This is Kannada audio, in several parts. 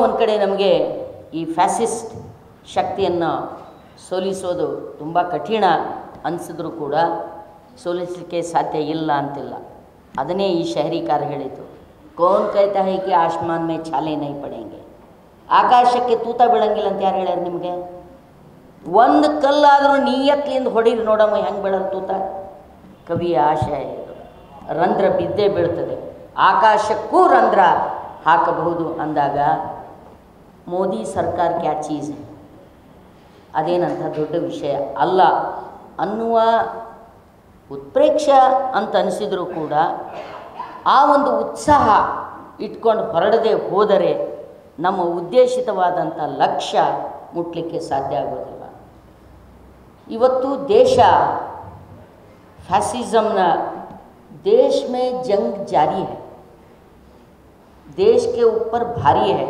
ಒಂದು ಕಡೆ ನಮಗೆ ಈ ಫ್ಯಾಸಿಸ್ಟ್ ಶಕ್ತಿಯನ್ನು ಸೋಲಿಸೋದು ತುಂಬ ಕಠಿಣ ಅನಿಸಿದ್ರೂ ಕೂಡ ಸೋಲಿಸಲಿಕ್ಕೆ ಸಾಧ್ಯ ಇಲ್ಲ ಅಂತಿಲ್ಲ. ಅದನ್ನೇ ಈ ಶಹರಿಕಾರ ಹೇಳಿತು, ಕೌನ್ ಕೈತಾ ಹೈ ಕಿ ಆಸ್ಮಾನ್ ಮೇ ಛಾಲೆ ನೈ ಪಡೆಂಗೆ. ಆಕಾಶಕ್ಕೆ ತೂತ ಬೀಳಂಗಿಲ್ಲ ಅಂತ ಯಾರು ಹೇಳ್ಯಾರ ನಿಮಗೆ? ಒಂದು ಕಲ್ಲಾದರೂ ನಿಯತ್ಲಿಂದ ಹೊಡೀರಿ ನೋಡಮ್ಮ ಹೆಂಗೆ ಬೀಳೋದು ತೂತ. ಕವಿಯ ಆಶಯ ಇದು, ರಂಧ್ರ ಬಿದ್ದೇ ಬೀಳ್ತದೆ, ಆಕಾಶಕ್ಕೂ ರಂಧ್ರ ಹಾಕಬಹುದು ಅಂದಾಗ ಮೋದಿ ಸರ್ಕಾರ ಕ್ಯಾ ಚೀಸ್ ಹೈ, ಅದೇನಂತ ದೊಡ್ಡ ವಿಷಯ ಅಲ್ಲ ಅನ್ನುವ ಉತ್ಪ್ರೇಕ್ಷ ಅಂತ ಅನಿಸಿದರೂ ಕೂಡ ಆ ಒಂದು ಉತ್ಸಾಹ ಇಟ್ಕೊಂಡು ಹೊರಡದೆ ಹೋದರೆ ನಮ್ಮ ಉದ್ದೇಶಿತವಾದಂಥ ಲಕ್ಷ್ಯ ಮುಟ್ಟಲಿಕ್ಕೆ ಸಾಧ್ಯ ಆಗೋದಿಲ್ಲ. ಇವತ್ತು ದೇಶ ಫ್ಯಾಸಿಸಮ್ನ देश में जंग जारी है, देश के ऊपर भारी है,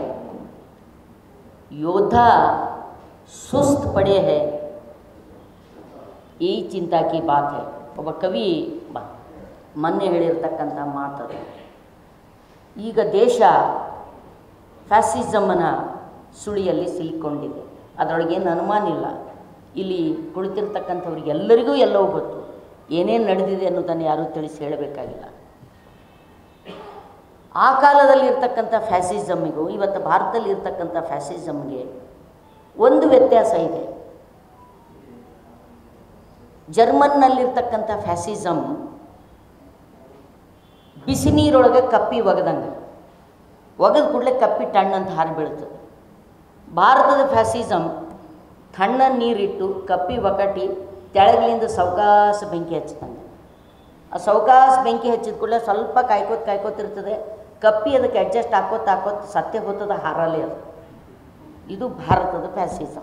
योद्धा सुस्त पड़े हैं, यही चिंता की बात है. ಒಬ್ಬ ಕವಿ ಮೊನ್ನೆ ಹೇಳಿರ್ತಕ್ಕಂಥ ಮಾತದು. ಈಗ ದೇಶ ಫ್ಯಾಸಿಸಮ್ನ ಸುಳಿಯಲ್ಲಿ ಸಿಲುಕೊಂಡಿದೆ, ಅದರೊಳಗೇನು ಅನುಮಾನ ಇಲ್ಲ. ಇಲ್ಲಿ ಕುಳಿತಿರ್ತಕ್ಕಂಥವ್ರಿಗೆಲ್ಲರಿಗೂ ಎಲ್ಲವೂ ಗೊತ್ತು, ಏನೇನು ನಡೆದಿದೆ ಅನ್ನೋದನ್ನು ಯಾರೂ ತಿಳಿಸಿ ಹೇಳಬೇಕಾಗಿಲ್ಲ. ಆ ಕಾಲದಲ್ಲಿ ಇರ್ತಕ್ಕಂಥ ಫ್ಯಾಸಿಸಮ್ಮಿಗೂ ಇವತ್ತು ಭಾರತದಲ್ಲಿ ಇರ್ತಕ್ಕಂಥ ಫ್ಯಾಸಿಸಮ್ಗೆ ಒಂದು ವ್ಯತ್ಯಾಸ ಇದೆ. ಜರ್ಮನ್ನಲ್ಲಿರ್ತಕ್ಕಂಥ ಫ್ಯಾಸಿಸಮ್ ಬಿಸಿ ನೀರೊಳಗೆ ಕಪ್ಪಿ ಒಗೆದಂಗೆ, ಒಗೆದ ಕೂಡಲೇ ಕಪ್ಪಿ ಟಣ್ಣಂತ ಹಾರಿ ಬೀಳ್ತದೆ. ಭಾರತದ ಫ್ಯಾಸಿಸಮ್ ತಣ್ಣ ನೀರಿಟ್ಟು ಕಪ್ಪಿ ಒಕಟಿ ತೆಳಗಲಿಂದ ಸೌಕಾಸ ಬೆಂಕಿ ಹಚ್ಚಿದಂಗೆ. ಆ ಸೌಕಾಸ ಬೆಂಕಿ ಹಚ್ಚಿದ ಕೂಡಲೇ ಸ್ವಲ್ಪ ಕಾಯ್ಕೋತಿರ್ತದೆ, ಕಪ್ಪಿ ಅದಕ್ಕೆ ಅಡ್ಜಸ್ಟ್ ಹಾಕೋತ ಸತ್ಯ ಹೋತದ ಹಾರಲೇ ಅದು. ಇದು ಭಾರತದ ಫ್ಯಾಸಿಸಮ್.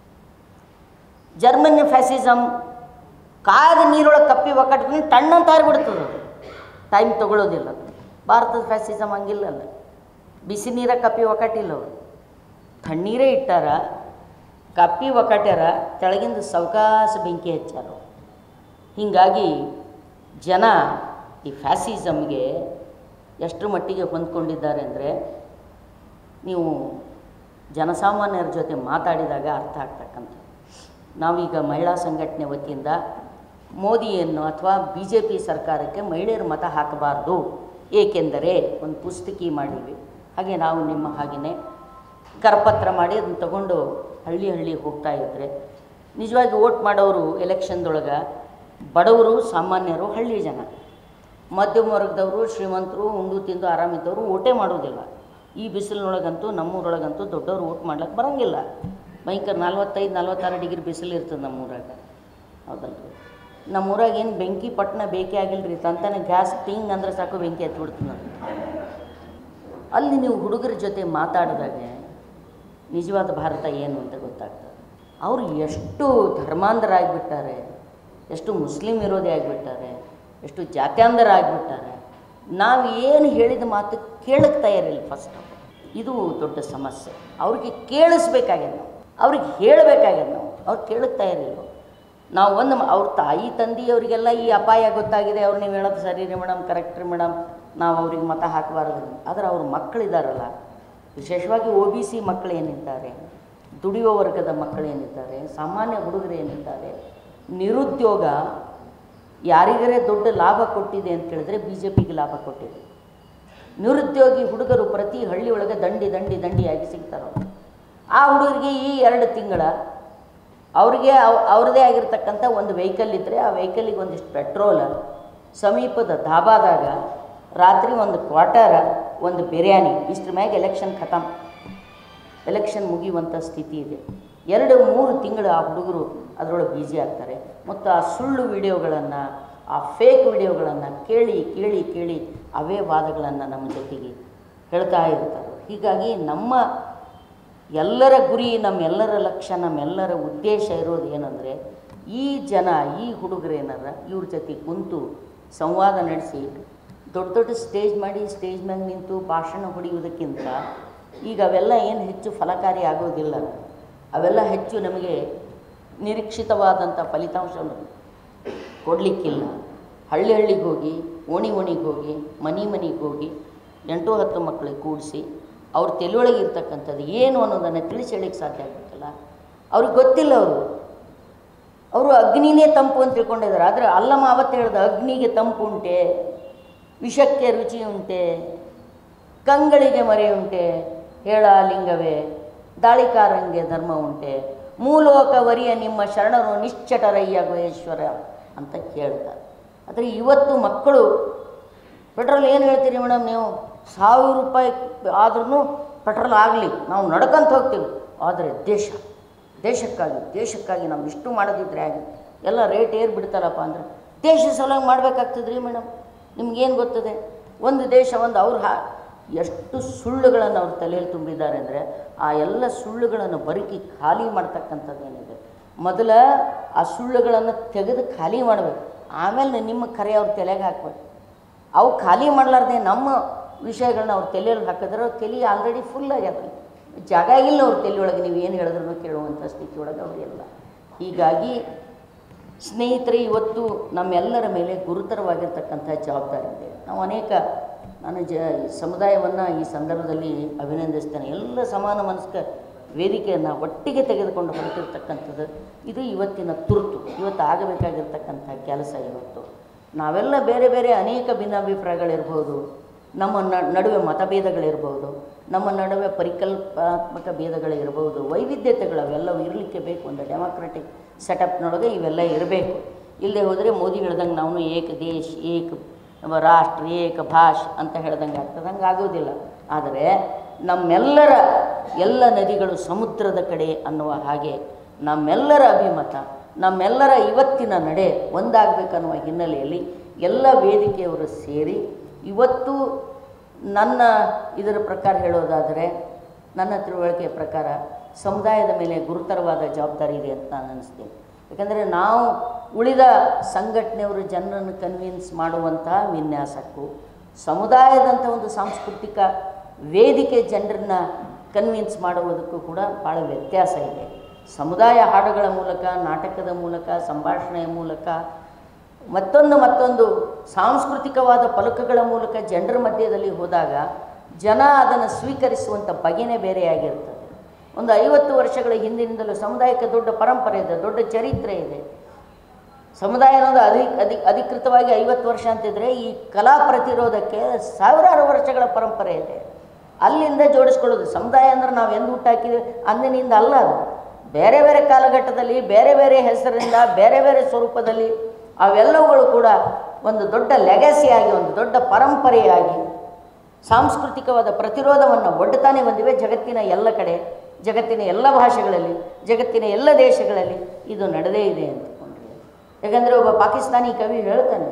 ಜರ್ಮನ್ ಫ್ಯಾಸಿಸಮ್ ಕಾದ ನೀರೊಳಗೆ ಕಪ್ಪಿ ಒಕ್ಕಟ್ಕೊಂಡು ಟಣ್ಣಂತ ಹಾರಿಬಿಡ್ತದೆ, ಅದು ಟೈಮ್ ತೊಗೊಳ್ಳೋದಿಲ್ಲ. ಭಾರತದ ಫ್ಯಾಸಿಸಮ್ ಹಂಗಿಲ್ಲಲ್ಲ, ಬಿಸಿ ನೀರ ಕಪ್ಪಿ ಒಕ್ಕಟ್ಟಿಲ್ಲ, ಅವರು ತಣ್ಣೀರೇ ಇಟ್ಟಾರ, ಕಪ್ಪಿ ಒಕ್ಕಟ್ಯಾರ, ತೆಳಗಿಂದ ಸೌಕಾಸ ಬೆಂಕಿ ಹಚ್ಚಾರ. ಹೀಗಾಗಿ ಜನ ಈ ಫ್ಯಾಸಿಸಮ್ಗೆ ಎಷ್ಟರ ಮಟ್ಟಿಗೆ ಹೊಂದ್ಕೊಂಡಿದ್ದಾರೆ ಅಂದರೆ ನೀವು ಜನಸಾಮಾನ್ಯರ ಜೊತೆ ಮಾತಾಡಿದಾಗ ಅರ್ಥ ಆಗ್ತಕ್ಕಂಥ. ನಾವೀಗ ಮಹಿಳಾ ಸಂಘಟನೆ ವತಿಯಿಂದ ಮೋದಿಯನ್ನು ಅಥವಾ BJP ಸರ್ಕಾರಕ್ಕೆ ಮಹಿಳೆಯರು ಮತ ಹಾಕಬಾರ್ದು, ಏಕೆಂದರೆ ಒಂದು ಪುಸ್ತಕಿ ಮಾಡೀವಿ. ಹಾಗೆ ನಾವು ನಿಮ್ಮ ಹಾಗೆಯೇ ಕರಪತ್ರ ಮಾಡಿ ಅದನ್ನು ತಗೊಂಡು ಹಳ್ಳಿ ಹೋಗ್ತಾ ಇದ್ದರೆ ನಿಜವಾಗಿ ವೋಟ್ ಮಾಡೋರು ಎಲೆಕ್ಷನ್ದೊಳಗೆ ಬಡವರು, ಸಾಮಾನ್ಯರು, ಹಳ್ಳಿ ಜನ, ಮಧ್ಯಮ ವರ್ಗದವರು, ಶ್ರೀಮಂತರು, ಉಂಡು ತಿಂದು ಆರಾಮಿದ್ದವರು ವೋಟೇ ಮಾಡೋದಿಲ್ಲ. ಈ ಬಿಸಿಲಿನೊಳಗಂತೂ ನಮ್ಮೂರೊಳಗಂತೂ ದೊಡ್ಡವರು ವೋಟ್ ಮಾಡ್ಲಿಕ್ಕೆ ಬರೋಂಗಿಲ್ಲ. ಭಯಂಕರ 45-46 ಡಿಗ್ರಿ ಬಿಸಿಲು ಇರ್ತದೆ ನಮ್ಮೂರಾಗ, ಹೌದಲ್ರಿ? ನಮ್ಮೂರಾಗ ಏನು ಬೆಂಕಿ ಪಟ್ಟಣ ಬೇಕೇ ಆಗಿಲ್ಲ ರೀ, ತಂತಾನೆ ಗ್ಯಾಸ್ ಟಿಂಗ್ ಅಂದ್ರೆ ಸಾಕು ಬೆಂಕಿ ಹತ್ಬಿಡ್ತದೆ ನಮ್ಗೆ. ಅಲ್ಲಿ ನೀವು ಹುಡುಗರ ಜೊತೆ ಮಾತಾಡಿದಾಗ ನಿಜವಾದ ಭಾರತ ಏನು ಅಂತ ಗೊತ್ತಾಗ್ತದೆ. ಅವರು ಎಷ್ಟು ಧರ್ಮಾಂಧರ ಆಗಿಬಿಟ್ಟಾರೆ, ಎಷ್ಟು ಮುಸ್ಲಿಂ ವಿರೋಧಿ ಆಗಿಬಿಟ್ಟಾರೆ, ಎಷ್ಟು ಜಾತ್ಯಾಂಧರ ಆಗಿಬಿಟ್ಟಾರೆ. ನಾವು ಏನು ಹೇಳಿದ ಮಾತು ಕೇಳಕ್ಕೆ ತಯಾರಿಲ್ಲ. ಫಸ್ಟ್ ಇದು ದೊಡ್ಡ ಸಮಸ್ಯೆ. ಅವ್ರಿಗೆ ಕೇಳಿಸ್ಬೇಕಾಗ್ಯದ, ನಾವು ಅವ್ರಿಗೆ ಹೇಳಬೇಕಾಗ್ಯದ, ಅವ್ರು ಕೇಳಕ್ಕೆ ತಯಾರಿಲ್ಲ. ನಾವು ಅವ್ರ ತಾಯಿ ತಂದೆಯವರಿಗೆಲ್ಲ ಈ ಅಪಾಯ ಗೊತ್ತಾಗಿದೆ, ಅವ್ರು ನೀವು ಹೇಳೋದು ಸರಿ ರೀ ಮೇಡಮ್, ಕರೆಕ್ಟ್ ರೀ ಮೇಡಮ್, ನಾವು ಅವ್ರಿಗೆ ಮತ ಹಾಕಬಾರ್ದು. ಆದರೆ ಅವ್ರ ಮಕ್ಕಳಿದ್ದಾರಲ್ಲ, ವಿಶೇಷವಾಗಿ OBC ಮಕ್ಕಳು ಏನಿದ್ದಾರೆ, ದುಡಿಯುವ ವರ್ಗದ ಮಕ್ಕಳೇನಿದ್ದಾರೆ, ಸಾಮಾನ್ಯ ಹುಡುಗರು ಏನಿದ್ದಾರೆ, ನಿರುದ್ಯೋಗ ಯಾರಿಗರೇ ದೊಡ್ಡ ಲಾಭ ಕೊಟ್ಟಿದೆ ಅಂತ ಹೇಳಿದ್ರೆ BJPಗೆ ಲಾಭ ಕೊಟ್ಟಿದೆ. ನಿರುದ್ಯೋಗಿ ಹುಡುಗರು ಪ್ರತಿ ಹಳ್ಳಿ ಒಳಗೆ ದಂಡಿಯಾಗಿ ಸಿಗ್ತಾರೆ. ಆ ಹುಡುಗರಿಗೆ ಈ 2 ತಿಂಗಳ ಅವ್ರಿಗೆ ಅವ್ರದ್ದೇ ಆಗಿರ್ತಕ್ಕಂಥ ಒಂದು ವೆಹಿಕಲ್ ಇದ್ದರೆ ಆ ವೆಹಿಕಲಿಗೆ ಒಂದಿಷ್ಟು ಪೆಟ್ರೋಲ್, ಸಮೀಪದ ಧಾಬಾದಾಗ ರಾತ್ರಿ ಒಂದು ಕ್ವಾರ್ಟರ್, ಒಂದು ಬಿರಿಯಾನಿ, ಇಷ್ಟ್ರ ಮ್ಯಾಗೆ ಎಲೆಕ್ಷನ್ ಖತಮ್, ಎಲೆಕ್ಷನ್ ಮುಗಿಯುವಂಥ ಸ್ಥಿತಿ ಇದೆ. 2-3 ತಿಂಗಳು ಆ ಹುಡುಗರು ಅದರೊಳಗೆ ಬ್ಯುಸಿ ಆಗ್ತಾರೆ. ಮತ್ತು ಆ ಸುಳ್ಳು ವಿಡಿಯೋಗಳನ್ನು, ಆ ಫೇಕ್ ವಿಡಿಯೋಗಳನ್ನು ಕೇಳಿ ಅವೇ ವಾದಗಳನ್ನು ನಮ್ಮ ಜೊತೆಗೆ ಹೇಳ್ತಾ ಇರ್ತಾರೆ. ಹೀಗಾಗಿ ನಮ್ಮ ಎಲ್ಲರ ಗುರಿ, ನಮ್ಮೆಲ್ಲರ ಲಕ್ಷ್ಯ, ನಮ್ಮೆಲ್ಲರ ಉದ್ದೇಶ ಇರೋದು ಏನಂದರೆ ಈ ಜನ, ಈ ಹುಡುಗರೇನಾರ ಇವ್ರ ಜೊತೆ ಕುಂತು ಸಂವಾದ ನಡೆಸಿ ದೊಡ್ಡ ಸ್ಟೇಜ್ ಮಾಡಿ ಸ್ಟೇಜ್ ಮ್ಯಾಗೆ ನಿಂತು ಭಾಷಣ ಹೊಡೆಯುವುದಕ್ಕಿಂತ ಈಗ ಅವೆಲ್ಲ ಏನು ಹೆಚ್ಚು ಫಲಕಾರಿ ಆಗೋದಿಲ್ಲ. ಅವೆಲ್ಲ ಹೆಚ್ಚು ನಮಗೆ ನಿರೀಕ್ಷಿತವಾದಂಥ ಫಲಿತಾಂಶವನ್ನು ಕೊಡಲಿಕ್ಕಿಲ್ಲ. ಹಳ್ಳಿಗೆ ಹೋಗಿ, ಓಣಿಗೆ ಹೋಗಿ, ಮನೆಗೆ ಹೋಗಿ 8-10 ಮಕ್ಕಳಿಗೆ ಕೂಡಿಸಿ ಅವ್ರ ತಲೆಯೊಳಗೆ ಇರ್ತಕ್ಕಂಥದ್ದು ಏನು ಅನ್ನೋದನ್ನು ತಿಳಿಸಿ ಹೇಳಲಿಕ್ಕೆ ಸಾಧ್ಯ ಆಗಬೇಕಲ್ಲ. ಅವ್ರಿಗೆ ಗೊತ್ತಿಲ್ಲ. ಅವರು ಅಗ್ನಿನೇ ತಂಪು ಅಂತ ತಿಳ್ಕೊಂಡಿದ್ದಾರೆ. ಆದರೆ ಅಲ್ಲಮ್ಮ ಆವತ್ತು ಹೇಳ್ದ, ಅಗ್ನಿಗೆ ತಂಪು ಉಂಟೆ, ವಿಷಕ್ಕೆ ರುಚಿ ಉಂಟೆ, ಕಂಗಳಿಗೆ ಮರೆ ಉಂಟೆ, ಹೇಳ ಲಿಂಗವೇ ದಾಳಿಕಾರಂಗೆ ಧರ್ಮ ಉಂಟೆ, ಮೂಲೋಕ ವರಿಯ ನಿಮ್ಮ ಶರಣರು ನಿಶ್ಚಟರಯ್ಯ ಗುಹೇಶ್ವರ ಅಂತ ಹೇಳ್ತಾರೆ. ಆದರೆ ಇವತ್ತು ಮಕ್ಕಳು ಪೆಟ್ರೋಲ್ ಏನು ಹೇಳ್ತೀರಿ ಮೇಡಮ್ ನೀವು, 1000 ರೂಪಾಯಿ ಆದ್ರೂ ಪೆಟ್ರೋಲ್ ಆಗಲಿ ನಾವು ನಡ್ಕೊಂತ ಹೋಗ್ತೀವಿ. ಆದರೆ ದೇಶಕ್ಕಾಗಿ ನಾವು ಇಷ್ಟು ಮಾಡೋದಿದ್ರೆ ಆಗಿ ಎಲ್ಲ ರೇಟ್ ಏರ್ ಬಿಡ್ತಾರಪ್ಪ ಅಂದ್ರೆ ದೇಶ ಸಲುವಾಗಿ ಮಾಡಬೇಕಾಗ್ತದ್ರಿ ಮೇಡಮ್. ನಿಮ್ಗೇನು ಗೊತ್ತದೆ, ಒಂದು ದೇಶ ಅವ್ರು ಎಷ್ಟು ಸುಳ್ಳುಗಳನ್ನು ಅವ್ರ ತಲೆಯಲ್ಲಿ ತುಂಬಿದ್ದಾರೆ ಅಂದರೆ ಆ ಎಲ್ಲ ಸುಳ್ಳುಗಳನ್ನು ಬದುಕಿ ಖಾಲಿ ಮಾಡ್ತಕ್ಕಂಥದ್ದು ಏನಿದೆ, ಮೊದಲ ಆ ಸುಳ್ಳುಗಳನ್ನು ತೆಗೆದು ಖಾಲಿ ಮಾಡಬೇಕು. ಆಮೇಲೆ ನಿಮ್ಮ ಕರೆ ಅವ್ರ ತಲೆಗೆ ಹಾಕ್ಬೇಕು. ಅವು ಖಾಲಿ ಮಾಡಲಾರ್ದೆ ನಮ್ಮ ವಿಷಯಗಳನ್ನ ಅವ್ರ ತಲೆಯಲ್ಲಿ ಹಾಕಿದ್ರೆ ಅವ್ರ ತಲೆ ಆಲ್ರೆಡಿ ಫುಲ್ ಆಗ್ಯದ, ಜಾಗ ಇಲ್ಲ ಅವ್ರ ತಲೆಯೊಳಗೆ. ನೀವು ಏನು ಹೇಳಿದ್ರು ಕೇಳುವಂಥ ಸ್ಥಿತಿಯೊಳಗೆ ಅವರೆಲ್ಲ. ಹೀಗಾಗಿ ಸ್ನೇಹಿತರೆ, ಇವತ್ತು ನಮ್ಮೆಲ್ಲರ ಮೇಲೆ ಗುರುತರವಾಗಿರ್ತಕ್ಕಂಥ ಜವಾಬ್ದಾರಿ ಇದೆ. ನಾವು ನಾನು ಸಮುದಾಯವನ್ನು ಈ ಸಂದರ್ಭದಲ್ಲಿ ಅಭಿನಂದಿಸ್ತೇನೆ. ಎಲ್ಲ ಸಮಾನ ಮನಸ್ಕ ವೇದಿಕೆಯನ್ನು ಒಟ್ಟಿಗೆ ತೆಗೆದುಕೊಂಡು ಹೊರಟಿರ್ತಕ್ಕಂಥದ್ದು ಇದು ಇವತ್ತಿನ ತುರ್ತು, ಇವತ್ತು ಆಗಬೇಕಾಗಿರ್ತಕ್ಕಂಥ ಕೆಲಸ. ಇವತ್ತು ನಾವೆಲ್ಲ ಬೇರೆ ಬೇರೆ ಅನೇಕ ಭಿನ್ನಾಭಿಪ್ರಾಯಗಳಿರ್ಬೋದು, ನಮ್ಮ ನಡುವೆ ಮತಭೇದಗಳಿರ್ಬೋದು, ನಮ್ಮ ನಡುವೆ ಪರಿಕಲ್ಪನಾತ್ಮಕ ಭೇದಗಳಿರ್ಬೋದು, ವೈವಿಧ್ಯತೆಗಳು ಅವೆಲ್ಲವೂ ಇರಲಿಕ್ಕೆ ಬೇಕು. ಒಂದು ಡೆಮಾಕ್ರೆಟಿಕ್ ಸೆಟಪ್ನೊಳಗೆ ಇವೆಲ್ಲ ಇರಬೇಕು. ಇಲ್ಲದೆ ಹೋದರೆ ಮೋದಿ ಹೇಳ್ದಂಗೆ ನಾವು ಏಕ ದೇಶ ಏಕ ರಾಷ್ಟ್ರ ಏಕ ಭಾಷೆ ಅಂತ ಹೇಳ್ದಂಗೆ ಆಗ್ತದೆ. ಹಂಗೆ ಆಗೋದಿಲ್ಲ. ಆದರೆ ನಮ್ಮೆಲ್ಲರ ಎಲ್ಲ ನದಿಗಳು ಸಮುದ್ರದ ಕಡೆ ಅನ್ನುವ ಹಾಗೆ ನಮ್ಮೆಲ್ಲರ ಅಭಿಮತ, ನಮ್ಮೆಲ್ಲರ ಇವತ್ತಿನ ನಡೆ ಒಂದಾಗಬೇಕನ್ನುವ ಹಿನ್ನೆಲೆಯಲ್ಲಿ ಎಲ್ಲ ವೇದಿಕೆಯವರು ಸೇರಿ ಇವತ್ತು ನನ್ನ ಇದರ ಪ್ರಕಾರ ಹೇಳೋದಾದರೆ, ನನ್ನ ತಿಳುವಳಿಕೆಯ ಪ್ರಕಾರ ಸಮುದಾಯದ ಮೇಲೆ ಗುರುತರವಾದ ಜವಾಬ್ದಾರಿ ಇದೆ ಅಂತ ನಾನು ಅನ್ನಿಸ್ತೇನೆ. ಯಾಕಂದರೆ ನಾವು ಉಳಿದ ಸಂಘಟನೆಯವರು ಜನರನ್ನು ಕನ್ವಿನ್ಸ್ ಮಾಡುವಂತಹ ವಿನ್ಯಾಸಕ್ಕೂ ಸಮುದಾಯದಂಥ ಒಂದು ಸಾಂಸ್ಕೃತಿಕ ವೇದಿಕೆ ಜನರನ್ನ ಕನ್ವಿನ್ಸ್ ಮಾಡುವುದಕ್ಕೂ ಕೂಡ ಭಾಳ ವ್ಯತ್ಯಾಸ ಇದೆ. ಸಮುದಾಯ ಹಾಡುಗಳ ಮೂಲಕ, ನಾಟಕದ ಮೂಲಕ, ಸಂಭಾಷಣೆಯ ಮೂಲಕ, ಮತ್ತೊಂದು ಸಾಂಸ್ಕೃತಿಕವಾದ ಫಲಕಗಳ ಮೂಲಕ ಜನರ ಮಧ್ಯದಲ್ಲಿ ಹೋದಾಗ ಜನ ಅದನ್ನು ಸ್ವೀಕರಿಸುವಂಥ ಬಗೆನೇ ಬೇರೆಯಾಗಿರ್ತದೆ. ಒಂದು 50 ವರ್ಷಗಳ ಹಿಂದಿನಿಂದಲೂ ಸಮುದಾಯಕ್ಕೆ ದೊಡ್ಡ ಪರಂಪರೆ ಇದೆ, ದೊಡ್ಡ ಚರಿತ್ರೆ ಇದೆ. ಸಮುದಾಯ ಅನ್ನೋದು ಅಧಿಕೃತವಾಗಿ 50 ವರ್ಷ ಅಂತಿದ್ರೆ, ಈ ಕಲಾ ಪ್ರತಿರೋಧಕ್ಕೆ ಸಾವಿರಾರು ವರ್ಷಗಳ ಪರಂಪರೆ ಇದೆ. ಅಲ್ಲಿಂದ ಜೋಡಿಸ್ಕೊಳ್ಳೋದು ಸಮುದಾಯ ಅಂದರೆ ನಾವು ಎಂದು ಹುಟ್ಟಾಕಿದ್ವಿ ಅಂದಿನಿಂದ ಅಲ್ಲ. ಅದು ಬೇರೆ ಬೇರೆ ಕಾಲಘಟ್ಟದಲ್ಲಿ ಬೇರೆ ಬೇರೆ ಹೆಸರಿಂದ ಬೇರೆ ಬೇರೆ ಸ್ವರೂಪದಲ್ಲಿ ಅವೆಲ್ಲವುಗಳು ಕೂಡ ಒಂದು ದೊಡ್ಡ ಲೆಗಸಿಯಾಗಿ, ಒಂದು ದೊಡ್ಡ ಪರಂಪರೆಯಾಗಿ ಸಾಂಸ್ಕೃತಿಕವಾದ ಪ್ರತಿರೋಧವನ್ನು ಒಡ್ಡುತ್ತಾನೆ ಬಂದಿವೆ. ಜಗತ್ತಿನ ಎಲ್ಲ ಕಡೆ, ಜಗತ್ತಿನ ಎಲ್ಲ ಭಾಷೆಗಳಲ್ಲಿ, ಜಗತ್ತಿನ ಎಲ್ಲ ದೇಶಗಳಲ್ಲಿ ಇದು ನಡೆದೇ ಇದೆ ಅಂದ್ಕೊಂಡ್ರೆ. ಯಾಕಂದರೆ ಒಬ್ಬ ಪಾಕಿಸ್ತಾನಿ ಕವಿ ಹೇಳ್ತಾನೆ,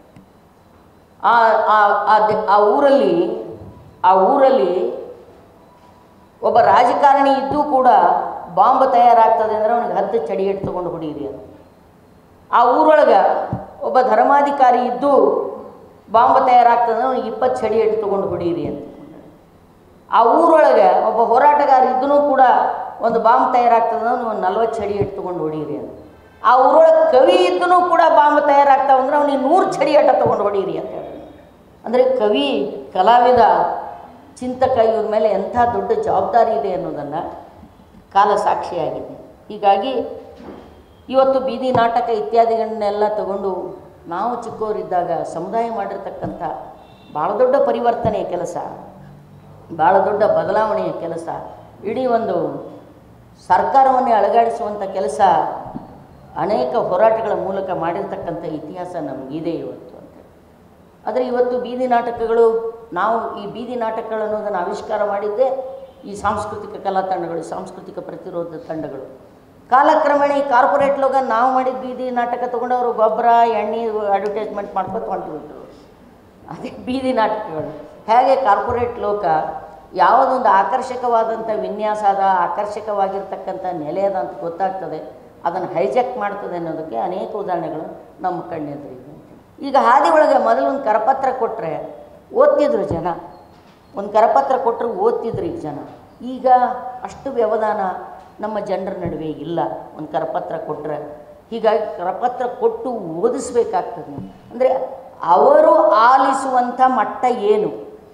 ಆ ಊರಲ್ಲಿ ಒಬ್ಬ ರಾಜಕಾರಣಿ ಇದ್ದೂ ಕೂಡ ಬಾಂಬ್ ತಯಾರಾಗ್ತದೆ ಅಂದರೆ ಅವನಿಗೆ 10 ಚಡಿ ಹಿಟ್ಟು ತೊಗೊಂಡು ಹೊಡೀರಿ ಅಂತ. ಆ ಊರೊಳಗೆ ಒಬ್ಬ ಧರ್ಮಾಧಿಕಾರಿ ಇದ್ದು ಬಾಂಬ್ ತಯಾರಾಗ್ತದೆ ಅಂದರೆ ಅವನಿಗೆ 20 ಚಡಿ ಹಿಟ್ಟು ತೊಗೊಂಡು ಹೊಡೀರಿ ಅಂತ. ಆ ಊರೊಳಗೆ ಒಬ್ಬ ಹೋರಾಟಗಾರ ಇದ್ದೂ ಕೂಡ ಒಂದು ಬಾಂಬ್ ತಯಾರಾಗ್ತದೆ ಅಂದ್ರೆ ಒಂದು 40 ಚಡಿ ಹಿಟ್ಟು ತೊಗೊಂಡು ಹೊಡೀರಿ ಅಂತ. ಆ ಊರೊಳಗೆ ಕವಿ ಇದ್ದೂ ಕೂಡ ಬಾಂಬ್ ತಯಾರಾಗ್ತಾವೆ ಅಂದರೆ ಅವನಿಗೆ 100 ಚಡಿ ಹಿಟ್ಟು ತೊಗೊಂಡು ಹೊಡೀರಿ ಅಂತ ಹೇಳಿ. ಅಂದರೆ ಕವಿ, ಕಲಾವಿದ, ಚಿಂತಕ ಇವ್ರ ಮೇಲೆ ಎಂಥ ದೊಡ್ಡ ಜವಾಬ್ದಾರಿ ಇದೆ ಅನ್ನೋದನ್ನು ಕಾಲ ಸಾಕ್ಷಿಯಾಗಿದೆ. ಹೀಗಾಗಿ ಇವತ್ತು ಬೀದಿ ನಾಟಕ ಇತ್ಯಾದಿಗಳನ್ನೆಲ್ಲ ತಗೊಂಡು ನಾವು ಚಿಕ್ಕವರಿದ್ದಾಗ ಸಮುದಾಯ ಮಾಡಿರ್ತಕ್ಕಂಥ ಭಾಳ ದೊಡ್ಡ ಪರಿವರ್ತನೆಯ ಕೆಲಸ, ಭಾಳ ದೊಡ್ಡ ಬದಲಾವಣೆಯ ಕೆಲಸ, ಇಡೀ ಒಂದು ಸರ್ಕಾರವನ್ನೇ ಅಲುಗಾಡಿಸುವಂಥ ಕೆಲಸ ಅನೇಕ ಹೋರಾಟಗಳ ಮೂಲಕ ಮಾಡಿರ್ತಕ್ಕಂಥ ಇತಿಹಾಸ ನಮಗಿದೆ ಇವತ್ತು ಅಂತ. ಆದರೆ ಇವತ್ತು ಬೀದಿ ನಾಟಕಗಳು, ನಾವು ಈ ಬೀದಿ ನಾಟಕಗಳು ಅನ್ನೋದನ್ನು ಆವಿಷ್ಕಾರ ಮಾಡಿದ್ದೇ ಈ ಸಾಂಸ್ಕೃತಿಕ ಕಲಾ ತಂಡಗಳು, ಸಾಂಸ್ಕೃತಿಕ ಪ್ರತಿರೋಧ ತಂಡಗಳು. ಕಾಲಕ್ರಮೇಣ ಈ ಕಾರ್ಪೊರೇಟ್ ಲೋಕ ನಾವು ಮಾಡಿದ ಬೀದಿ ನಾಟಕ ತೊಗೊಂಡು ಅವರು ಗೊಬ್ಬರ ಎಣ್ಣೆ ಅಡ್ವರ್ಟೈಸ್ಮೆಂಟ್ ಮಾಡ್ಕೊತ ಹೊಂಟಿಬಿಟ್ರು. ಅದೇ ಬೀದಿ ನಾಟಕಗಳು. ಹೇಗೆ ಕಾರ್ಪೊರೇಟ್ ಲೋಕ ಯಾವುದೊಂದು ಆಕರ್ಷಕವಾದಂಥ ವಿನ್ಯಾಸ ಅದ, ಆಕರ್ಷಕವಾಗಿರ್ತಕ್ಕಂಥ ನೆಲೆ ಅದ ಅಂತ ಗೊತ್ತಾಗ್ತದೆ, ಅದನ್ನು ಹೈಜಾಕ್ ಮಾಡ್ತದೆ ಅನ್ನೋದಕ್ಕೆ ಅನೇಕ ಉದಾಹರಣೆಗಳು ನಮ್ಮ ಕಣ್ಣೆದುರಿದೆ. ಈಗ ಹಾದಿ ಒಳಗೆ ಮೊದಲೊಂದು ಕರಪತ್ರ ಕೊಟ್ಟರೆ ಓದ್ತಿದ್ರು ಜನ, ಒಂದು ಕರಪತ್ರ ಕೊಟ್ಟರು ಓದ್ತಿದ್ರು ಈಗ ಜನ. ಈಗ ಅಷ್ಟು ವ್ಯವಧಾನ ನಮ್ಮ ಜನರ ನಡುವೆ ಇಲ್ಲ. ಒಂದು ಕರಪತ್ರ ಕೊಟ್ಟರೆ, ಹೀಗಾಗಿ ಕರಪತ್ರ ಕೊಟ್ಟು ಓದಿಸ್ಬೇಕಾಗ್ತದೆ. ಅಂದರೆ ಅವರು ಆಲಿಸುವಂಥ ಮಟ್ಟ ಏನು,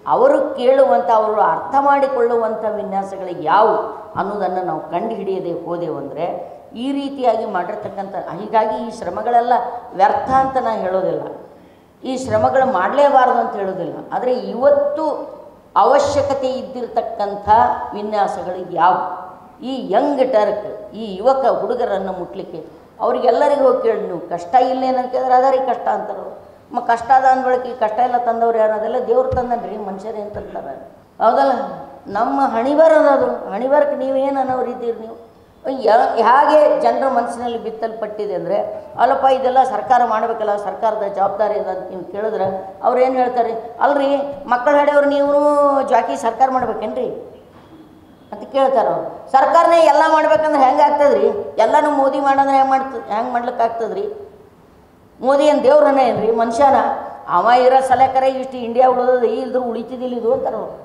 ಅವರು ಕೇಳುವಂಥ, ಅವರು ಅರ್ಥ ಮಾಡಿಕೊಳ್ಳುವಂಥ ವಿನ್ಯಾಸಗಳು ಯಾವುವು ಅನ್ನೋದನ್ನು ನಾವು ಕಂಡುಹಿಡಿಯದೆ ಹೋದೆವು ಅಂದರೆ ಈ ರೀತಿಯಾಗಿ ಮಾಡಿರ್ತಕ್ಕಂಥ, ಹೀಗಾಗಿ ಈ ಶ್ರಮಗಳೆಲ್ಲ ವ್ಯರ್ಥ ಅಂತ ನಾನು ಹೇಳೋದಿಲ್ಲ, ಈ ಶ್ರಮಗಳು ಮಾಡಲೇಬಾರ್ದು ಅಂತ ಹೇಳೋದಿಲ್ಲ. ಆದರೆ ಇವತ್ತು ಅವಶ್ಯಕತೆ ಇದ್ದಿರತಕ್ಕಂಥ ವಿನ್ಯಾಸಗಳು ಯಾವುವು, ಈ ಯಂಗ್ ಟರ್ಕ್, ಈ ಯುವಕ ಹುಡುಗರನ್ನು ಮುಟ್ಲಿಕ್ಕೆ ಅವ್ರಿಗೆಲ್ಲರಿಗೂ ಹೋಗಿ ಕೇಳಿ, ನೀವು ಕಷ್ಟ ಇಲ್ಲೇನಂತ ಕೇಳಿದ್ರೆ ಅದರಿಗೆ ಕಷ್ಟ ಅಂತಾರೆ. ಕಷ್ಟ ಅದ ಅಂದ್ಬಳಕೆ ಈ ಕಷ್ಟ ಎಲ್ಲ ತಂದವ್ರು ಯಾರು, ಅದೆಲ್ಲ ದೇವ್ರು ತಂದನ್ರಿ, ಮನುಷ್ಯರೇ ಅಂತಂತಾರೆ. ಹೌದಲ್ಲ, ನಮ್ಮ ಹಣಿಬರದು, ಹಣಿಬರಕ್ಕೆ ನೀವೇನು ಅನ್ನೋರಿದ್ದೀರಿ ನೀವು. ಹೇಗೆ ಜನರ ಮನಸ್ಸಿನಲ್ಲಿ ಬಿತ್ತಲ್ಪಟ್ಟಿದೆ ಅಂದರೆ, ಅಲ್ಲಪ್ಪ ಇದೆಲ್ಲ ಸರ್ಕಾರ ಮಾಡಬೇಕಲ್ಲ, ಸರ್ಕಾರದ ಜವಾಬ್ದಾರಿ ಅದ ಅಂತ ನೀವು ಕೇಳಿದ್ರೆ ಅವ್ರು ಏನು ಹೇಳ್ತಾರೆ, ಅಲ್ರಿ ಮಕ್ಕಳು ಹಡೆಯವ್ರು ನೀವು ಜಾಕಿ ಸರ್ಕಾರ ಮಾಡ್ಬೇಕೇನ್ರಿ ಅಂತ ಕೇಳ್ತಾರೆ ಅವ್ರು. ಸರ್ಕಾರನೇ ಎಲ್ಲ ಮಾಡ್ಬೇಕಂದ್ರೆ ಹೆಂಗೆ ಆಗ್ತದ್ರಿ, ಎಲ್ಲನೂ ಮೋದಿ ಮಾಡೋದ್ರೆ ಹೆಂಗೆ ಮಾಡ್ಲಿಕ್ಕೆ ಆಗ್ತದ್ರಿ? ಮೋದಿ ಏನು ದೇವ್ರನೇ ಏನ್ರಿ, ಮನುಷ್ಯನ? ಅವ ಇರೋ ಸಲಕರೆ ಇಷ್ಟು ಇಂಡಿಯಾ ಉಳಿದದು, ಇಲ್ದ್ರು ಉಳಿತಿದ್ದಿಲ್ಲ ಇದು ಅಂತಾರೆ ಅವ್ರು.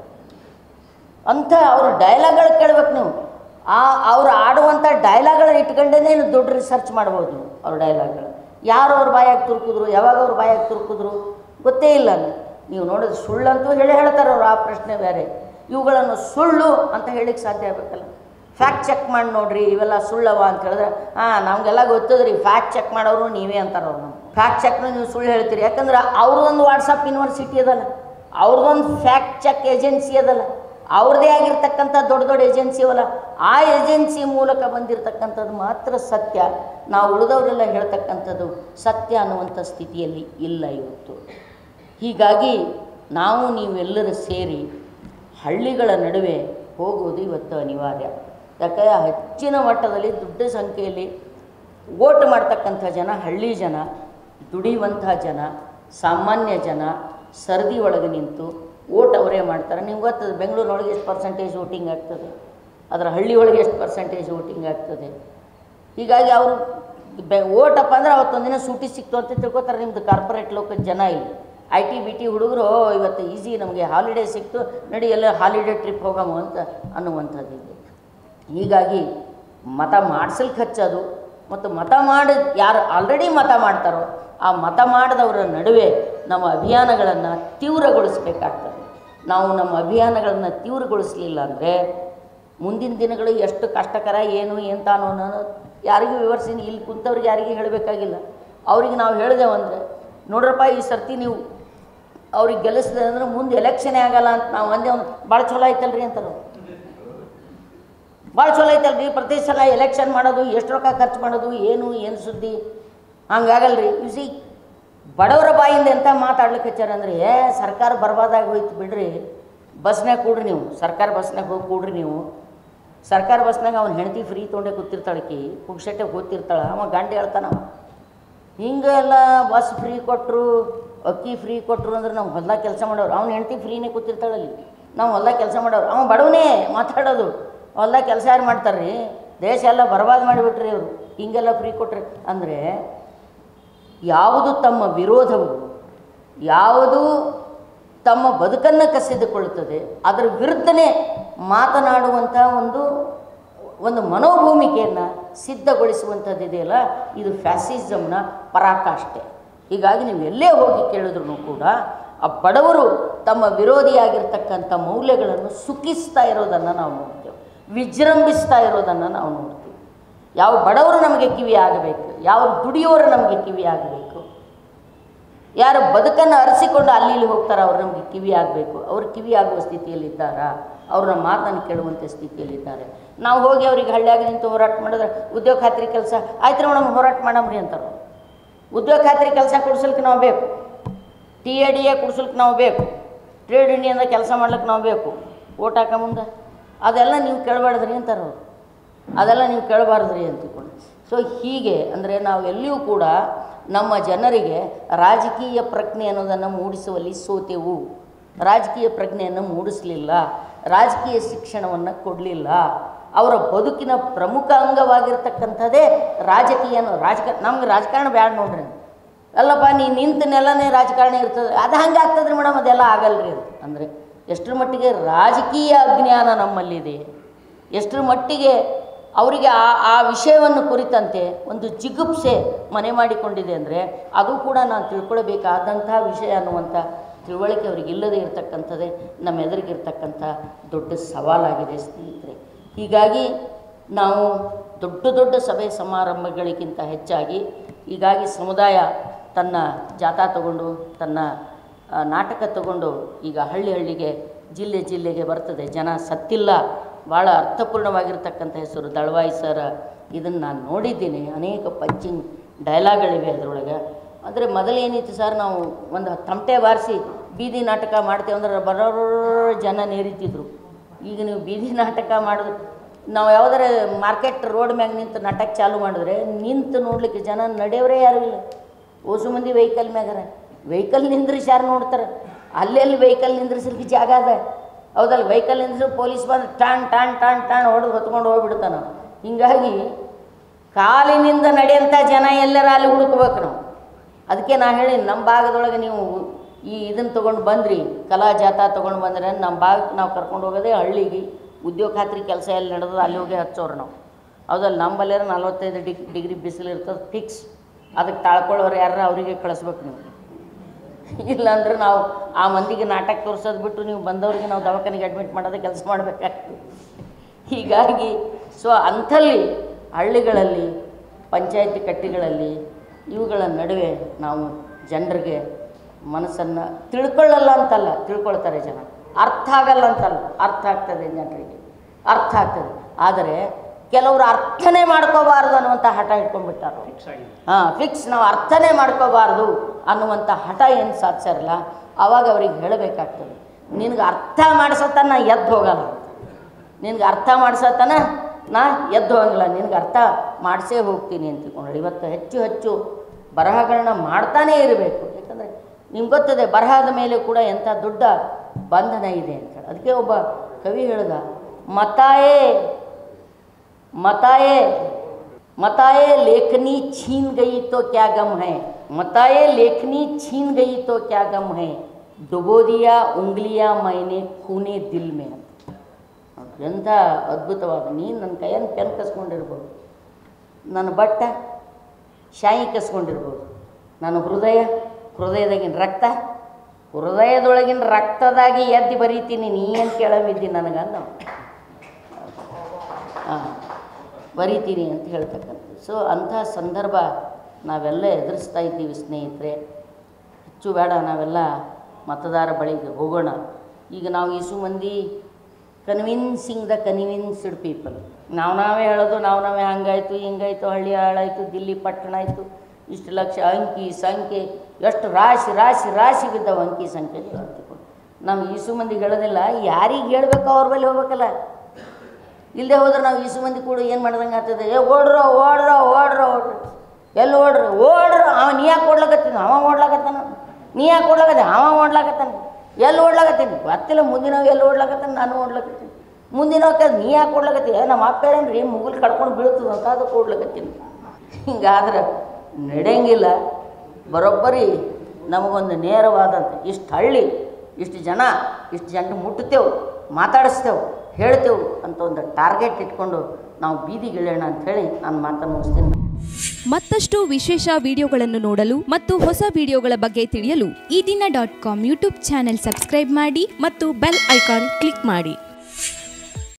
ಅಂಥ ಅವ್ರ ಡೈಲಾಗ್ಗಳು ಕೇಳ್ಬೇಕು ನೀವು. ಅವ್ರು ಆಡುವಂಥ ಡೈಲಾಗ್ಗಳು ಇಟ್ಕೊಂಡೇ ದೊಡ್ಡ ರಿಸರ್ಚ್ ಮಾಡ್ಬೋದು ನೀವು. ಅವ್ರ ಡೈಲಾಗ್ಗಳು ಯಾರು ಅವ್ರ ಬಾಯಾಗಿ ತುರುಕಿದ್ರು, ಯಾವಾಗ ಅವ್ರ ಬಾಯಾಗಿ ತುರುಕಿದ್ರು ಗೊತ್ತೇ ಇಲ್ಲ. ನೀವು ನೋಡೋದು ಸುಳ್ಳಂತೂ ಹೇಳ್ತಾರೆ ಅವ್ರು, ಆ ಪ್ರಶ್ನೆ ಬೇರೆ. ಇವುಗಳನ್ನು ಸುಳ್ಳು ಅಂತ ಹೇಳಿಕ್ಕೆ ಸಾಧ್ಯ ಆಗಬೇಕಲ್ಲ. ಫ್ಯಾಕ್ಟ್ ಚೆಕ್ ಮಾಡಿ ನೋಡ್ರಿ ಇವೆಲ್ಲ ಸುಳ್ಳವ ಅಂತ ಹೇಳಿದ್ರೆ, ನಮಗೆಲ್ಲ ಗೊತ್ತದ್ರಿ, ಫ್ಯಾಕ್ಟ್ ಚೆಕ್ ಮಾಡೋರು ನೀವೇ ಅಂತಾರೆ ಅವ್ರು. ನಮ್ಮ ಫ್ಯಾಕ್ಟ್ ಚೆಕ್ನ ನೀವು ಸುಳ್ಳು ಹೇಳ್ತೀರಿ, ಯಾಕಂದ್ರೆ ಅವ್ರದ್ದೊಂದು ವಾಟ್ಸಪ್ ಯೂನಿವರ್ಸಿಟಿ ಅದಲ್ಲ, ಅವ್ರದ್ದೊಂದು ಫ್ಯಾಕ್ಟ್ ಚೆಕ್ ಏಜೆನ್ಸಿ ಅದಲ್ಲ, ಅವ್ರದ್ದೇ ಆಗಿರ್ತಕ್ಕಂಥ ದೊಡ್ಡ ದೊಡ್ಡ ಏಜೆನ್ಸಿ ಅವಲ್ಲ, ಆ ಏಜೆನ್ಸಿ ಮೂಲಕ ಬಂದಿರತಕ್ಕಂಥದ್ದು ಮಾತ್ರ ಸತ್ಯ. ನಾವು ಉಳಿದವರೆಲ್ಲ ಹೇಳ್ತಕ್ಕಂಥದ್ದು ಸತ್ಯ ಅನ್ನುವಂಥ ಸ್ಥಿತಿಯಲ್ಲಿ ಇಲ್ಲ ಇವತ್ತು. ಹೀಗಾಗಿ ನಾವು ನೀವೆಲ್ಲರೂ ಸೇರಿ ಹಳ್ಳಿಗಳ ನಡುವೆ ಹೋಗುವುದು ಇವತ್ತು ಅನಿವಾರ್ಯ. ಯಾಕಂದರೆ ಹೆಚ್ಚಿನ ಮಟ್ಟದಲ್ಲಿ ದೊಡ್ಡ ಸಂಖ್ಯೆಯಲ್ಲಿ ಓಟ್ ಮಾಡ್ತಕ್ಕಂಥ ಜನ ಹಳ್ಳಿ ಜನ, ದುಡಿಯುವಂಥ ಜನ, ಸಾಮಾನ್ಯ ಜನ ಸರದಿ ಒಳಗೆ ನಿಂತು ಓಟ್ ಅವರೇ ಮಾಡ್ತಾರೆ. ನಿಮ್ಗೆ ಗೊತ್ತದ ಬೆಂಗಳೂರೊಳಗೆ ಎಷ್ಟು ಪರ್ಸೆಂಟೇಜ್ ವೋಟಿಂಗ್ ಆಗ್ತದೆ, ಅದರ ಹಳ್ಳಿ ಒಳಗೆ ಎಷ್ಟು ಪರ್ಸೆಂಟೇಜ್ ವೋಟಿಂಗ್ ಆಗ್ತದೆ. ಹೀಗಾಗಿ ಅವರು ಓಟಪ್ಪ ಅಂದ್ರೆ ಅವತ್ತೊಂದಿನ ಸೂಟಿ ಸಿಕ್ತು ಅಂತ ತಿಳ್ಕೊತಾರೆ. ನಿಮ್ಮದು ಕಾರ್ಪೊರೇಟ್ ಲೋಕದ ಜನ ಇಲ್ಲಿ IT BT ಹುಡುಗರು ಇವತ್ತು ಈಸಿ ನಮಗೆ ಹಾಲಿಡೇ ಸಿಕ್ತು, ನಡಿ ಎಲ್ಲ ಹಾಲಿಡೇ ಟ್ರಿಪ್ ಹೋಗಮು ಅಂತ ಅನ್ನುವಂಥದ್ದು ಇದೆ. ಹೀಗಾಗಿ ಮತ ಮಾಡಿಸಲಿಕ್ಕೆ ಹಚ್ಚೋದು ಮತ್ತು ಮತ ಮಾಡಿ ಯಾರು ಆಲ್ರೆಡಿ ಮತ ಮಾಡ್ತಾರೋ ಆ ಮತ ಮಾಡಿದವರ ನಡುವೆ ನಮ್ಮ ಅಭಿಯಾನಗಳನ್ನು ತೀವ್ರಗೊಳಿಸಬೇಕಾಗ್ತದೆ. ನಾವು ನಮ್ಮ ಅಭಿಯಾನಗಳನ್ನು ತೀವ್ರಗೊಳಿಸಲಿಲ್ಲ ಅಂದರೆ ಮುಂದಿನ ದಿನಗಳು ಎಷ್ಟು ಕಷ್ಟಕರ ಏನು ಎಂತಾನೋ ಅನ್ನೋದು ಯಾರಿಗೂ ವಿವರಿಸಿ ಇಲ್ಲಿ ಕುಂತವ್ರಿಗೆ ಯಾರಿಗೂ ಹೇಳಬೇಕಾಗಿಲ್ಲ. ಅವ್ರಿಗೆ ನಾವು ಹೇಳಿದೆವಂದರೆ, ನೋಡ್ರಪ್ಪ ಈ ಸರ್ತಿ ನೀವು ಅವ್ರಿಗೆ ಗೆಲ್ಲಿಸಿದೆ ಅಂದ್ರೆ ಮುಂದೆ ಎಲೆಕ್ಷನೇ ಆಗಲ್ಲ ಅಂತ ನಾವು ಒಂದೇ ಒಂದು ಭಾಳ ಚಲೋ ಐತಲ್ರಿ ಅಂತಾರೆ. ಭಾಳ ಚಲೋ ಐತಲ್ರಿ, ಪ್ರತಿ ಸಲ ಎಲೆಕ್ಷನ್ ಮಾಡೋದು, ಎಷ್ಟು ರೊಕ್ಕ ಖರ್ಚು ಮಾಡೋದು, ಏನು ಸುದ್ದಿ, ಹಂಗಾಗಲ್ರಿ. ಸಿ ಬಡವರ ಬಾಯಿಂದ ಎಂತ ಮಾತಾಡ್ಲಿಕ್ಕೆ ಹಚ್ಚಾರ ಅಂದರೆ, ಸರ್ಕಾರ ಬರ್ಬಾದಾಗಿ ಹೋಯ್ತು ಬಿಡ್ರಿ, ಬಸ್ನಾಗ ಕೂಡ್ರಿ ನೀವು, ಸರ್ಕಾರ ಬಸ್ನಾಗ ಹೋಗಿ ಕೂಡ್ರಿ ನೀವು. ಸರ್ಕಾರ ಬಸ್ನಾಗ ಅವ್ನು ಹೆಂಡತಿ ಫ್ರೀ ತೊಗೊಂಡೆ ಕೂತಿರ್ತಾಳಕಿ, ಪುಗ್ಸಟ್ಟೆ ಕೂತಿರ್ತಾಳೆ, ಅವ ಗಂಟೆ ಹೇಳ್ತಾನವ ಹಿಂಗೆಲ್ಲ ಬಸ್ ಫ್ರೀ ಕೊಟ್ಟರು, ಅಕ್ಕಿ ಫ್ರೀ ಕೊಟ್ಟರು ಅಂದ್ರೆ ನಾವು ಹೊಲ್ದಾಗ ಕೆಲಸ ಮಾಡೋರು, ಅವ್ನು ಹೆಂಡತಿ ಫ್ರೀನೇ ಕೂತಿರ್ತಾಳಲ್ಲಿ, ನಾವು ಹೊಲ್ದಾಗ ಕೆಲಸ ಮಾಡೋರು, ಅವ ಬಡವನೇ ಮಾತಾಡೋದು. ಹೊಲ್ದಾಗ ಕೆಲಸ ಯಾರು ಮಾಡ್ತಾರ್ರಿ, ದೇಶ ಎಲ್ಲ ಬರ್ಬಾದ್ ಮಾಡಿಬಿಟ್ರಿ ಅವರು, ಹಿಂಗೆಲ್ಲ ಫ್ರೀ ಕೊಟ್ರಿ ಅಂದರೆ ಯಾವುದು ತಮ್ಮ ವಿರೋಧವು, ಯಾವುದು ತಮ್ಮ ಬದುಕನ್ನು ಕಸಿದುಕೊಳ್ಳುತ್ತದೆ ಅದರ ವಿರುದ್ಧನೇ ಮಾತನಾಡುವಂಥ ಒಂದು ಮನೋಭೂಮಿಕೆಯನ್ನು ಸಿದ್ಧಗೊಳಿಸುವಂಥದ್ದಿದೆಯಲ್ಲ, ಇದು ಫ್ಯಾಸಿಸಮ್ನ ಪರಾಕಾಷ್ಠೆ. ಹೀಗಾಗಿ ನೀವು ಎಲ್ಲೇ ಹೋಗಿ ಕೇಳಿದ್ರು ಕೂಡ ಆ ಬಡವರು ತಮ್ಮ ವಿರೋಧಿಯಾಗಿರ್ತಕ್ಕಂಥ ಮೌಲ್ಯಗಳನ್ನು ಸುಖಿಸ್ತಾ ಇರೋದನ್ನು ನಾವು ನೋಡ್ತೇವೆ, ವಿಜೃಂಭಿಸ್ತಾ ಇರೋದನ್ನು ನಾವು ನೋಡ್ತೀವಿ. ಯಾವ ಬಡವರು ನಮಗೆ ಕಿವಿ ಆಗಬೇಕು, ಯಾವ ದುಡಿಯೋರು ನಮಗೆ ಕಿವಿ ಆಗಬೇಕು, ಯಾರು ಬದುಕನ್ನು ಅರಸಿಕೊಂಡು ಅಲ್ಲಿ ಇಲ್ಲಿ ಹೋಗ್ತಾರೋ ಅವ್ರು ನಮಗೆ ಕಿವಿ ಆಗಬೇಕು. ಅವ್ರು ಕಿವಿ ಆಗುವ ಸ್ಥಿತಿಯಲ್ಲಿದ್ದಾರಾ, ಅವ್ರನ್ನ ಮಾತನ್ನು ಕೇಳುವಂಥ ಸ್ಥಿತಿಯಲ್ಲಿದ್ದಾರೆ. ನಾವು ಹೋಗಿ ಅವ್ರಿಗೆ ಹಳ್ಳಿಯಾಗಿ ನಿಂತು ಹೋರಾಟ ಮಾಡಿದ್ರೆ ಉದ್ಯೋಗ ಖಾತ್ರಿ ಕೆಲಸ ಆಯ್ತು ಮೇಡಮ್ ಹೋರಾಟ ಮಾಡಮ್ರಿ ಅಂತಾರೆ. ಉದ್ಯೋಗ ಖಾತ್ರಿ ಕೆಲಸ ಕೊಡ್ಸಲಿಕ್ಕೆ ನಾವು ಬೇಕು, TADA ಕೊಡ್ಸಲಿಕ್ಕೆ ನಾವು ಬೇಕು, ಟ್ರೇಡ್ ಯೂನಿಯನ್ದಾಗ ಕೆಲಸ ಮಾಡ್ಲಿಕ್ಕೆ ನಾವು ಬೇಕು, ಓಟ್ ಹಾಕ ಮುಂದೆ ಅದೆಲ್ಲ ನೀವು ಕೇಳಬಾರ್ದ್ರಿ ಅಂತಾರೆ ಅವರು, ಅದೆಲ್ಲ ನೀವು ಕೇಳಬಾರ್ದ್ರಿ ಅಂತಿಕೊಂಡು. ಸೊ ಹೀಗೆ ಅಂದರೆ ನಾವು ಎಲ್ಲಿಯೂ ಕೂಡ ನಮ್ಮ ಜನರಿಗೆ ರಾಜಕೀಯ ಪ್ರಜ್ಞೆ ಅನ್ನೋದನ್ನು ಮೂಡಿಸುವಲ್ಲಿ ಸೋತೆವು, ರಾಜಕೀಯ ಪ್ರಜ್ಞೆಯನ್ನು ಮೂಡಿಸಲಿಲ್ಲ, ರಾಜಕೀಯ ಶಿಕ್ಷಣವನ್ನು ಕೊಡಲಿಲ್ಲ. ಅವರ ಬದುಕಿನ ಪ್ರಮುಖ ಅಂಗವಾಗಿರ್ತಕ್ಕಂಥದ್ದೇ ರಾಜಕೀಯ. ನಮ್ಗೆ ರಾಜಕಾರಣ ಬ್ಯಾಡ ನೋಡ್ರಿ, ಅಲ್ಲಪ್ಪ ನೀ ನಿಂತ ನೆಲನೇ ರಾಜಕಾರಣ ಇರ್ತದೆ, ಅದು ಹಂಗೆ ಆಗ್ತದ್ರಿ ಮೇಡಮ್, ಅದೆಲ್ಲ ಆಗಲ್ರಿ ಅಂತ ಅಂದರೆ ಎಷ್ಟರ ಮಟ್ಟಿಗೆ ರಾಜಕೀಯ ಅಜ್ಞಾನ ನಮ್ಮಲ್ಲಿದೆ, ಎಷ್ಟರ ಮಟ್ಟಿಗೆ ಅವರಿಗೆ ಆ ವಿಷಯವನ್ನು ಕುರಿತಂತೆ ಒಂದು ಜಿಗುಪ್ಸೆ ಮನೆ ಮಾಡಿಕೊಂಡಿದೆ ಅಂದರೆ ಅದು ಕೂಡ ನಾನು ತಿಳ್ಕೊಳ್ಬೇಕಾದಂಥ ವಿಷಯ ಅನ್ನುವಂಥ ತಿಳುವಳಿಕೆ ಅವ್ರಿಗೆ ಇಲ್ಲದೆ ಇರತಕ್ಕಂಥದ್ದೇ ನಮ್ಮ ಎದುರಿಗಿರ್ತಕ್ಕಂಥ ದೊಡ್ಡ ಸವಾಲಾಗಿದೆ ಸ್ನೇಹಿತರೆ. ಹೀಗಾಗಿ ನಾವು ದೊಡ್ಡ ದೊಡ್ಡ ಸಭೆ ಸಮಾರಂಭಗಳಿಗಿಂತ ಹೆಚ್ಚಾಗಿ ಹೀಗಾಗಿ ಸಮುದಾಯ ತನ್ನ ಜಾಥಾ ತಗೊಂಡು ತನ್ನ ನಾಟಕ ತಗೊಂಡು ಈಗ ಹಳ್ಳಿಗೆ ಜಿಲ್ಲೆಗೆ ಬರ್ತದೆ. ಜನ ಸತ್ತಿಲ್ಲ, ಭಾಳ ಅರ್ಥಪೂರ್ಣವಾಗಿರ್ತಕ್ಕಂಥ ಹೆಸರು ದಳವಾಯಿ ಸರ್. ಇದನ್ನು ನಾನು ನೋಡಿದ್ದೀನಿ, ಅನೇಕ ಪಂಚಿಂಗ್ ಡೈಲಾಗ್ಗಳಿವೆ ಅದರೊಳಗೆ. ಆದರೆ ಮೊದಲೇನಿತ್ತು ಸರ್, ನಾವು ಒಂದು ತಮಟೆ ಬಾರಿಸಿ ಬೀದಿ ನಾಟಕ ಮಾಡ್ತೇವೆ ಅಂದ್ರೆ ಬರೋರು ಜನ ನೇರಿತಿದ್ರು. ಈಗ ನೀವು ಬೀದಿ ನಾಟಕ ಮಾಡಿದ್ರೆ ನಾವು ಯಾವುದಾರ ಮಾರ್ಕೆಟ್ ರೋಡ್ ಮ್ಯಾಗ ನಿಂತು ನಾಟಕ ಚಾಲು ಮಾಡಿದ್ರೆ ನಿಂತು ನೋಡ್ಲಿಕ್ಕೆ ಜನ ನಡೆಯವರೇ ಯಾರೂ ಇಲ್ಲ. ಓಸು ಮಂದಿ ವೆಹಿಕಲ್ ಮ್ಯಾಗಾರ, ವೆಹಿಕಲ್ ನಿಂದ್ರಿಸಿ ಯಾರು ನೋಡ್ತಾರೆ? ಅಲ್ಲೆಲ್ಲಿ ವೆಹಿಕಲ್ ನಿಂದ್ರಿಸಲಿಕ್ಕೆ ಜಾಗ ಅದ, ಹೌದಲ್ಲ? ವೆಹಿಕಲ್ ನಿಂದ್ರಿಸಿ ಪೊಲೀಸ್ ಬಂದು ಟಾಣ್ ಹೊಡೆದು ಹೊತ್ಕೊಂಡು ಹೋಗ್ಬಿಡ್ತಾನೆ. ಹೀಗಾಗಿ ಕಾಲಿನಿಂದ ನಡೆಯಂಥ ಜನ ಎಲ್ಲರ ಅಲ್ಲಿ ಹುಡುಕ್ಬೇಕು ನಾವು. ಅದಕ್ಕೆ ನಾನು ಹೇಳಿ, ನಮ್ಮ ಭಾಗದೊಳಗೆ ನೀವು ಇದನ್ನು ತೊಗೊಂಡು ಬಂದ್ರಿ, ಕಲಾ ಜಾಥಾ ತೊಗೊಂಡು ಬಂದ್ರೆ ನಮ್ಮ ಭಾಗಕ್ಕೆ ನಾವು ಕರ್ಕೊಂಡು ಹೋಗೋದೇ ಹಳ್ಳಿಗೆ. ಉದ್ಯೋಗ ಖಾತ್ರಿ ಕೆಲಸ ಎಲ್ಲಿ ನಡೆದು ಅಲ್ಲಿ ಹೋಗಿ ಹಚ್ಚೋರು ನಾವು, ಹೌದಲ್ಲ? ನಮ್ಮಲ್ಲೇರ 45 ಡಿಗ್ರಿ ಬಿಸಿಲು ಇರ್ತದೆ ಫಿಕ್ಸ್. ಅದಕ್ಕೆ ತಾಳ್ಕೊಳ್ಳೋರು ಯಾರು ಅವರಿಗೆ ಕಳಿಸ್ಬೇಕು ನೀವು. ಇಲ್ಲಾಂದ್ರೆ ನಾವು ಆ ಮಂದಿಗೆ ನಾಟಕ ತೋರಿಸೋದು ಬಿಟ್ಟು ನೀವು ಬಂದವ್ರಿಗೆ ನಾವು ದವಾಖಾನೆಗೆ ಅಡ್ಮಿಟ್ ಮಾಡೋದೇ ಕೆಲಸ ಮಾಡಬೇಕಾಗ್ತದೆ. ಹೀಗಾಗಿ ಅಂಥಲ್ಲಿ ಹಳ್ಳಿಗಳಲ್ಲಿ ಪಂಚಾಯತಿ ಕಟ್ಟಿಗಳಲ್ಲಿ ಇವುಗಳ ನಡುವೆ ನಾವು ಜನರಿಗೆ ಮನಸ್ಸನ್ನು ತಿಳ್ಕೊಳ್ಳಲ್ಲ ಅಂತಲ್ಲ, ತಿಳ್ಕೊಳ್ತಾರೆ ಜನ. ಅರ್ಥ ಆಗಲ್ಲ ಅಂತಲ್ಲ, ಅರ್ಥ ಆಗ್ತದೆ ಜನರಿಗೆ, ಅರ್ಥ ಆಗ್ತದೆ. ಆದರೆ ಕೆಲವರು ಅರ್ಥನೇ ಮಾಡ್ಕೋಬಾರ್ದು ಅನ್ನುವಂಥ ಹಠ ಇಟ್ಕೊಂಡ್ಬಿಟ್ಟಾರ. ಫಿಕ್ಸ್ ನಾವು ಅರ್ಥನೇ ಮಾಡ್ಕೋಬಾರ್ದು ಅನ್ನುವಂಥ ಹಠ ಏನು ಸಾಧಿಸಿರಲ್ಲ, ಆವಾಗ ಅವ್ರಿಗೆ ಹೇಳಬೇಕಾಗ್ತದೆ, ನಿನಗೆ ಅರ್ಥ ಮಾಡಿಸೋತನ ಎದ್ದು ಹೋಗಲ್ಲ, ನಿನಗೆ ಅರ್ಥ ಮಾಡಿಸೋತನ ನಾ ಎದ್ದು ಹೋಗಲ್ಲ, ನಿನಗೆ ಅರ್ಥ ಮಾಡಿಸೇ ಹೋಗ್ತೀನಿ ಅಂತ ತಿಳ್ಕೊಂಡು. ಇವತ್ತು ಹೆಚ್ಚು ಬರಹಗಳನ್ನ ಮಾಡ್ತಾನೇ ಇರಬೇಕು. ಯಾಕಂದರೆ ನಿಮ್ಗೆ ಗೊತ್ತದೆ ಬರಹದ ಮೇಲೆ ಕೂಡ ಎಂಥ ದೊಡ್ಡ ಬಂಧನ ಇದೆ ಅಂತ. ಅದಕ್ಕೆ ಒಬ್ಬ ಕವಿ ಹೇಳ್ದ, मताए लेखनी छीन गई तो क्या गम है, मताए लेखनी छीन गई तो क्या गम है, डुबो दिया उंगलियां मैंने खूने दिल में. ಎಂಥ ಅದ್ಭುತವಾದ, ನೀನು ನನ್ನ ಕೈಯನ್ನು ಪೆನ್ ಕಸ್ಕೊಂಡಿರ್ಬೋದು, ನನ್ನ ಬಟ್ಟ ಶಾಯಿ ಕಸ್ಕೊಂಡಿರ್ಬೋದು, ನನ್ನ ಹೃದಯದಾಗಿನ ಹೃದಯದೊಳಗಿನ ರಕ್ತದಾಗಿ ಎದ್ದು ಬರೀತೀನಿ, ನೀ ಏನು ಕೇಳವಿದ್ದೀನಿ ನನಗಂದ ಬರೀತೀನಿ ಅಂತ ಹೇಳ್ತಕ್ಕಂಥದ್ದು. ಅಂಥ ಸಂದರ್ಭ ನಾವೆಲ್ಲ ಎದುರಿಸ್ತಾ ಇದ್ದೀವಿ ಸ್ನೇಹಿತರೆ. ಹೆಚ್ಚು ಬೇಡ, ನಾವೆಲ್ಲ ಮತದಾರ ಬಳಿಗೆ ಹೋಗೋಣ. ಈಗ ನಾವು ಇಸು ಮಂದಿ ಕನ್ವಿನ್ಸಿಂಗ್ ದ ಕನ್ವಿನ್ಸ್ಡ್ ಪೀಪಲ್, ನಾವೇ ಹೇಳೋದು, ನಾವೇ ಹಂಗಾಯಿತು ಹಿಂಗಾಯಿತು, ಹಳ್ಳಿ ಹಾಳಾಯಿತು, ದಿಲ್ಲಿ ಪಟ್ಟಣ ಆಯಿತು, ಇಷ್ಟು ಲಕ್ಷ ಅಂಕಿ ಸಂಖ್ಯೆ, ಎಷ್ಟು ರಾಶಿ ಬಿದ್ದವು ಅಂಕಿ ಸಂಖ್ಯೆ ಅಂತಿಕೊಂಡು ನಾವು ಈಸು ಮಂದಿಗೆ ಹೇಳೋದಿಲ್ಲ. ಯಾರಿಗೆ ಹೇಳಬೇಕು ಅವ್ರ ಬಳಿ ಹೋಗ್ಬೇಕಲ್ಲ. ಇಲ್ಲದೆ ಹೋದ್ರೆ ನಾವು ಈಸು ಮಂದಿ ಕೂಡ ಏನು ಮಾಡ್ದಂಗೆ ಆಗ್ತದೆ, ಓಡ್ರೋ ಎಲ್ಲಿ ಓಡ್ರು ಅವ ನೀ ಯಾಕೆ ಓಡ್ಲಾಕತ್ತೀನಿ, ಅವ ಓಡ್ಲಾಕತ್ತಾನ, ನೀ ಯಾಕೆ ಓಡ್ಲಾಕತ್ತೀನಿ, ಅವ ಓಡ್ಲಾಕತ್ತಾನೆ, ಎಲ್ಲಿ ಓಡ್ಲಾಕತ್ತೀನಿ ಗೊತ್ತಿಲ್ಲ, ಮುಂದಿನವ್ ಎಲ್ಲಿ ಓಡ್ಲಾಕತ್ತಾನೆ, ನಾನು ಓಡ್ಲಾಕತ್ತೀನಿ, ಮುಂದಿನವ್ ನೀ ಯಾಕೆ ಓಡ್ಲಾಕತ್ತೀನಿ, ನಮ್ಮ ಅಪ್ಪ ಹೇಳೇನ್ರಿ ಮುಗುಲ್ ಕಡ್ಕೊಂಡು ಬೀಳ್ತದಂತ ಅದಕ್ಕೆ ಓಡ್ಲಾಕತ್ತೀನಿ. ಹಿಂಗಾದ್ರೆ ನಡೆಯಂಗಿಲ್ಲ. ಬರೋಬ್ಬರಿ ನಮಗೊಂದು ನೇರವಾದಂಥ ಇಷ್ಟು ಹಳ್ಳಿ, ಇಷ್ಟು ಜನ ಮುಟ್ಟುತ್ತೇವೆ, ಮಾತಾಡಿಸ್ತೇವೆ, ಹೇಳ್ತೇವೆ ಅಂತ ಒಂದು ಟಾರ್ಗೆಟ್ ಇಟ್ಕೊಂಡು ನಾವು ಬೀದಿಗಿಳಿಯೋಣ ಅಂಥೇಳಿ ನಾನು ಮಾತನ್ನು ಮುಗಿಸ್ತೀನಿ. ಮತ್ತಷ್ಟು ವಿಶೇಷ ವಿಡಿಯೋಗಳನ್ನು ನೋಡಲು ಮತ್ತು ಹೊಸ ವಿಡಿಯೋಗಳ ಬಗ್ಗೆ ತಿಳಿಯಲು ಈ ದಿನ .com ಯೂಟ್ಯೂಬ್ ಚಾನೆಲ್ ಸಬ್ಸ್ಕ್ರೈಬ್ ಮಾಡಿ ಮತ್ತು ಬೆಲ್ ಐಕಾನ್ ಕ್ಲಿಕ್ ಮಾಡಿ.